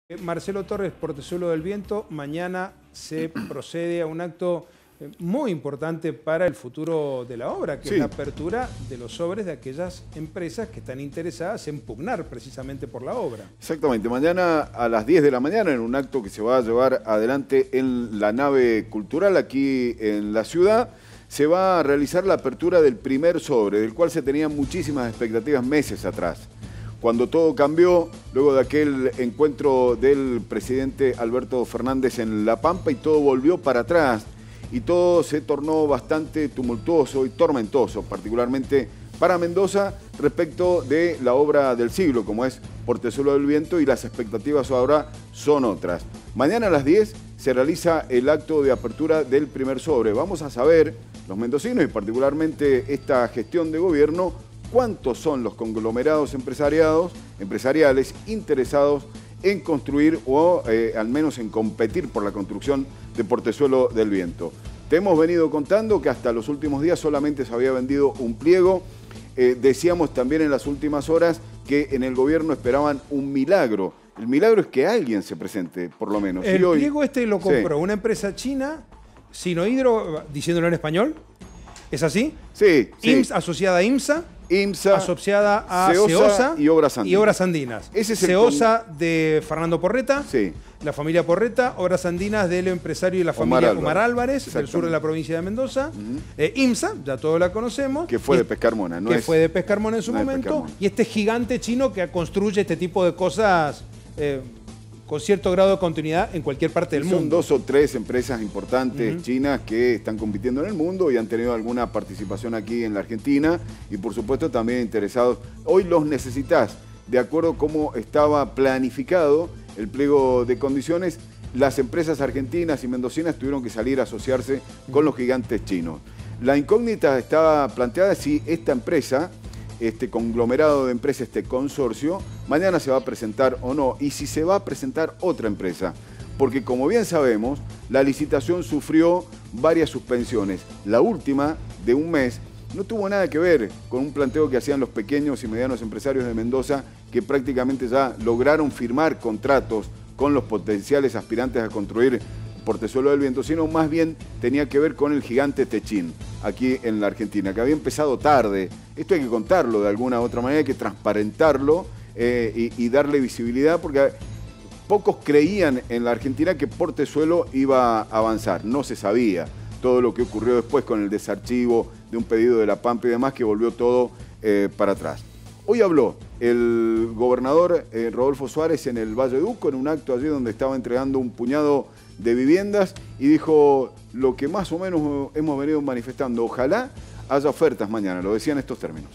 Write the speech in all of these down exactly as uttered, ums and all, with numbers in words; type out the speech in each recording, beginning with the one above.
Marcelo Torres, Portezuelo del Viento, mañana se procede a un acto muy importante para el futuro de la obra, que sí. es la apertura de los sobres de aquellas empresas que están interesadas en pugnar precisamente por la obra. Exactamente, mañana a las diez de la mañana en un acto que se va a llevar adelante en la nave cultural aquí en la ciudad, se va a realizar la apertura del primer sobre, del cual se tenían muchísimas expectativas meses atrás. Cuando todo cambió, luego de aquel encuentro del presidente Alberto Fernández en La Pampa, y todo volvió para atrás, y todo se tornó bastante tumultuoso y tormentoso, particularmente para Mendoza, respecto de la obra del siglo, como es Portezuelo del Viento, y las expectativas ahora son otras. Mañana a las diez se realiza el acto de apertura del primer sobre. Vamos a saber, los mendocinos y particularmente esta gestión de gobierno, cuántos son los conglomerados empresariados, empresariales interesados en construir o eh, al menos en competir por la construcción de Portezuelo del Viento. Te hemos venido contando que hasta los últimos días solamente se había vendido un pliego. Eh, decíamos también en las últimas horas que en el gobierno esperaban un milagro. El milagro es que alguien se presente, por lo menos. El y hoy, pliego este lo compró sí. una empresa china, Sinohydro, diciéndolo en español. ¿Es así? Sí. sí. I M S S, asociada a IMSA. IMSA, asociada a Ceosa, Ceosa y Obras Andinas. Y Obras Andinas. Ese es Ceosa el... de Fernando Porreta, sí. la familia Porreta, Obras Andinas del empresario y la familia Omar Álvarez, Álvarez del sur de la provincia de Mendoza. Uh-huh. eh, IMSA, ya todos la conocemos. Que fue y, de Pescarmona, ¿no? Que es, fue de Pescarmona en su no momento. Y este gigante chino que construye este tipo de cosas eh, con cierto grado de continuidad en cualquier parte del Son mundo. Son dos o tres empresas importantes uh-huh. chinas que están compitiendo en el mundo y han tenido alguna participación aquí en la Argentina y por supuesto también interesados. Hoy los necesitas, de acuerdo a cómo estaba planificado el pliego de condiciones. Las empresas argentinas y mendocinas tuvieron que salir a asociarse con los gigantes chinos. La incógnita estaba planteada si esta empresa, este conglomerado de empresas, este consorcio, mañana se va a presentar o no, y si se va a presentar otra empresa. Porque como bien sabemos, la licitación sufrió varias suspensiones. La última, de un mes, no tuvo nada que ver con un planteo que hacían los pequeños y medianos empresarios de Mendoza, que prácticamente ya lograron firmar contratos con los potenciales aspirantes a construir Portezuelo del Viento, sino más bien tenía que ver con el gigante Techin, aquí en la Argentina, que había empezado tarde. Esto hay que contarlo de alguna u otra manera, hay que transparentarlo eh, y, y darle visibilidad, porque pocos creían en la Argentina que Portezuelo iba a avanzar. No se sabía todo lo que ocurrió después con el desarchivo de un pedido de La Pampa y demás, que volvió todo eh, para atrás. Hoy habló el gobernador eh, Rodolfo Suárez en el Valle de Uco, en un acto allí donde estaba entregando un puñado de viviendas, y dijo lo que más o menos hemos venido manifestando: ojalá haya ofertas mañana, lo decía en estos términos.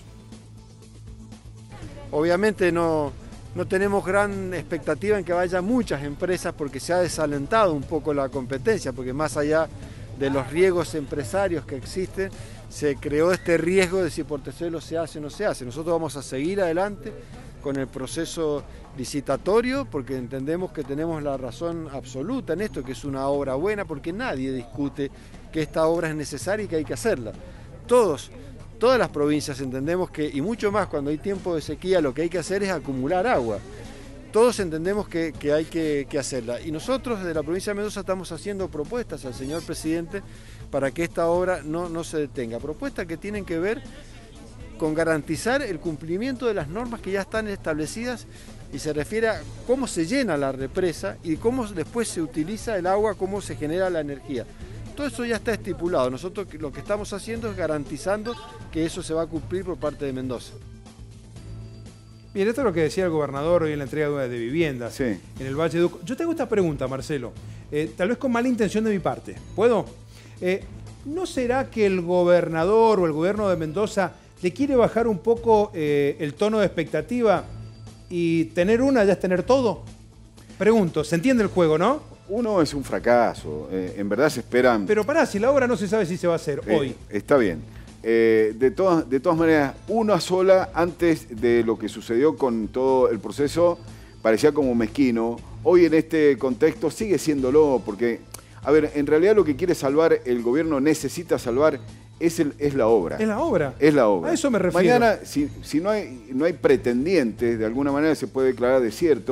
Obviamente no, no tenemos gran expectativa en que vaya muchas empresas, porque se ha desalentado un poco la competencia, porque más allá de los riesgos empresarios que existen, se creó este riesgo de si Portezuelo se hace o no se hace. Nosotros vamos a seguir adelante con el proceso licitatorio, porque entendemos que tenemos la razón absoluta en esto, que es una obra buena, porque nadie discute que esta obra es necesaria y que hay que hacerla. Todos, todas las provincias entendemos que, y mucho más cuando hay tiempo de sequía, lo que hay que hacer es acumular agua. Todos entendemos que, que hay que, que hacerla. Y nosotros desde la provincia de Mendoza estamos haciendo propuestas al señor presidente para que esta obra no, no se detenga. Propuestas que tienen que ver con garantizar el cumplimiento de las normas que ya están establecidas, y se refiere a cómo se llena la represa y cómo después se utiliza el agua, cómo se genera la energía. Todo eso ya está estipulado. Nosotros lo que estamos haciendo es garantizando que eso se va a cumplir por parte de Mendoza. Bien, esto es lo que decía el gobernador hoy en la entrega de viviendas sí. en el Valle de Uco. Yo tengo esta pregunta, Marcelo, eh, tal vez con mala intención de mi parte. ¿Puedo? Eh, ¿No será que el gobernador o el gobierno de Mendoza le quiere bajar un poco eh, el tono de expectativa y tener una ya es tener todo? Pregunto, ¿se entiende el juego, no? Uno es un fracaso, eh, en verdad se esperan... Pero pará, si la obra no se sabe si se va a hacer eh, hoy. Está bien. Eh, de, todas, de todas maneras, una sola, antes de lo que sucedió con todo el proceso, parecía como mezquino. Hoy en este contexto sigue siéndolo, porque, a ver, en realidad lo que quiere salvar, el gobierno necesita salvar, es, el, es la obra. Es la obra. Es la obra. A eso me refiero. Mañana, si, si no, hay, no hay pretendientes, de alguna manera se puede declarar desierto,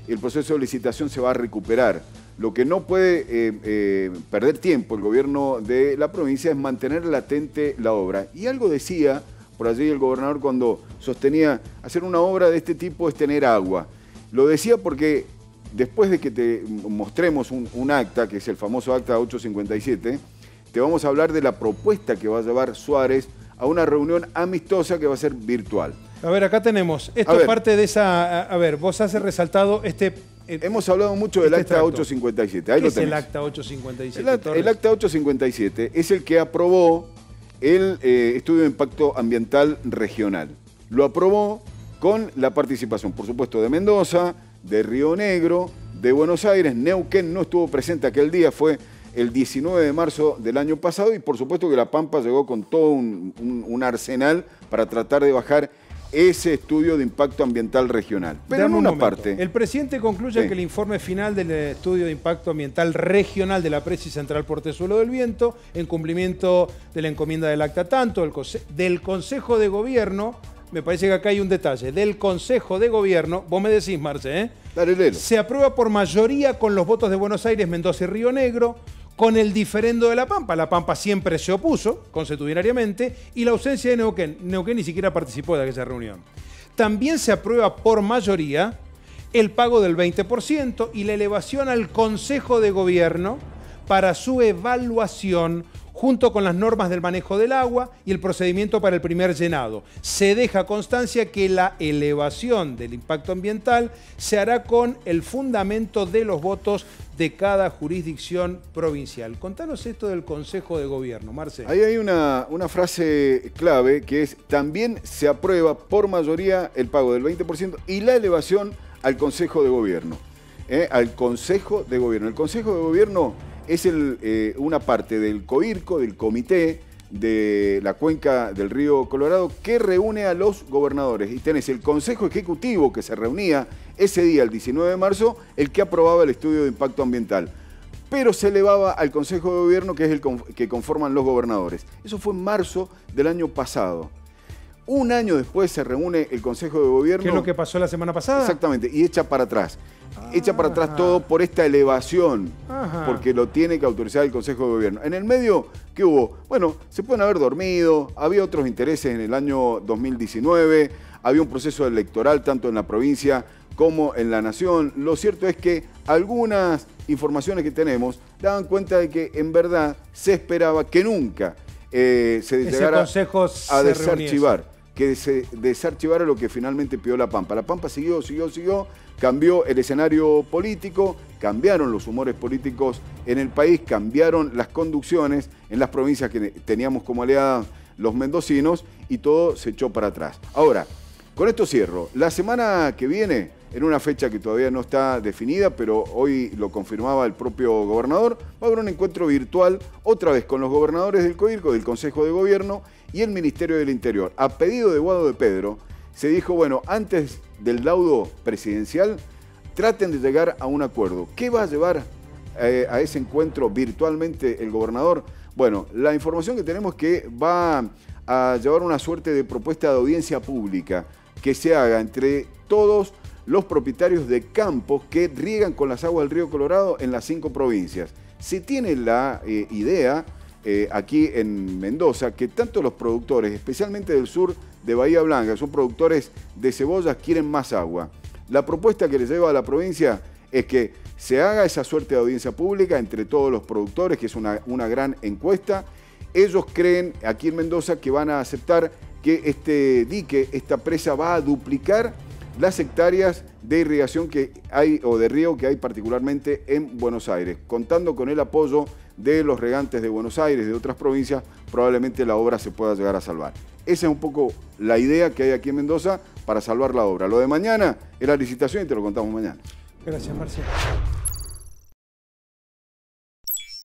el proceso de licitación se va a recuperar. Lo que no puede eh, eh, perder tiempo el gobierno de la provincia es mantener latente la obra. Y algo decía por allí el gobernador cuando sostenía hacer una obra de este tipo es tener agua. Lo decía porque después de que te mostremos un, un acta, que es el famoso acta ochocientos cincuenta y siete, te vamos a hablar de la propuesta que va a llevar Suárez a una reunión amistosa que va a ser virtual. A ver, acá tenemos, esto es parte de esa, a, a ver, vos has resaltado este... Eh, Hemos hablado mucho del este acta ochocientos cincuenta y siete. Ahí ¿Qué lo es tenés. el acta ochocientos cincuenta y siete? El, acta, el acta ochocientos cincuenta y siete es el que aprobó el eh, estudio de impacto ambiental regional. Lo aprobó con la participación, por supuesto, de Mendoza, de Río Negro, de Buenos Aires. Neuquén no estuvo presente aquel día, fue el diecinueve de marzo del año pasado, y por supuesto que La Pampa llegó con todo un, un, un arsenal para tratar de bajar ese estudio de impacto ambiental regional. Pero en una parte... El presidente concluye sí. que el informe final del estudio de impacto ambiental regional de la Presi Central Portezuelo del Viento, en cumplimiento de la encomienda del acta tanto del, conse del Consejo de Gobierno, me parece que acá hay un detalle, del Consejo de Gobierno, vos me decís, Marce, ¿eh? Dale, léelo. Se aprueba por mayoría con los votos de Buenos Aires, Mendoza y Río Negro, con el diferendo de La Pampa. La Pampa siempre se opuso, consuetudinariamente, y la ausencia de Neuquén. Neuquén ni siquiera participó de aquella reunión. También se aprueba por mayoría el pago del veinte por ciento y la elevación al Consejo de Gobierno para su evaluación junto con las normas del manejo del agua y el procedimiento para el primer llenado. Se deja constancia que la elevación del impacto ambiental se hará con el fundamento de los votos de cada jurisdicción provincial. Contanos esto del Consejo de Gobierno, Marce. Ahí hay una, una frase clave que es: también se aprueba por mayoría el pago del veinte por ciento y la elevación al Consejo de Gobierno. ¿eh? Al Consejo de Gobierno. El Consejo de Gobierno es el, eh, una parte del COIRCO, del Comité de la Cuenca del Río Colorado, que reúne a los gobernadores. Y tenés el Consejo Ejecutivo que se reunía ese día, el diecinueve de marzo, el que aprobaba el estudio de impacto ambiental. Pero se elevaba al Consejo de Gobierno, que es el que conforman los gobernadores. Eso fue en marzo del año pasado. Un año después se reúne el Consejo de Gobierno. ¿Qué es lo que pasó la semana pasada? Exactamente, y echa para atrás. Ah, echa para atrás todo por esta elevación, ajá. porque lo tiene que autorizar el Consejo de Gobierno. En el medio, ¿qué hubo? Bueno, se pueden haber dormido, había otros intereses en el año dos mil diecinueve, había un proceso electoral tanto en la provincia como en la nación. Lo cierto es que algunas informaciones que tenemos daban cuenta de que en verdad se esperaba que nunca eh, se Ese llegara consejo a se desarchivar. reuniese. que se desarchivara lo que finalmente pidió La Pampa. La Pampa siguió, siguió, siguió, cambió el escenario político, cambiaron los humores políticos en el país, cambiaron las conducciones en las provincias que teníamos como aliadas los mendocinos y todo se echó para atrás. Ahora, con esto cierro. La semana que viene, en una fecha que todavía no está definida, pero hoy lo confirmaba el propio gobernador, va a haber un encuentro virtual, otra vez con los gobernadores del COIRCO, del Consejo de Gobierno y el Ministerio del Interior. A pedido de Guado de Pedro, se dijo, bueno, antes del laudo presidencial, traten de llegar a un acuerdo. ¿Qué va a llevar eh, a ese encuentro virtualmente el gobernador? Bueno, la información que tenemos es que va a llevar una suerte de propuesta de audiencia pública que se haga entre todos los propietarios de campos que riegan con las aguas del río Colorado en las cinco provincias. Se tiene la eh, idea eh, aquí en Mendoza que tanto los productores, especialmente del sur de Bahía Blanca, son productores de cebollas, quieren más agua. La propuesta que le lleva a la provincia es que se haga esa suerte de audiencia pública entre todos los productores, que es una, una gran encuesta. Ellos creen aquí en Mendoza que van a aceptar que este dique, esta presa, va a duplicar las hectáreas de irrigación que hay o de riego que hay particularmente en Buenos Aires. Contando con el apoyo de los regantes de Buenos Aires, de otras provincias, probablemente la obra se pueda llegar a salvar. Esa es un poco la idea que hay aquí en Mendoza para salvar la obra. Lo de mañana es la licitación y te lo contamos mañana. Gracias, Marcelo.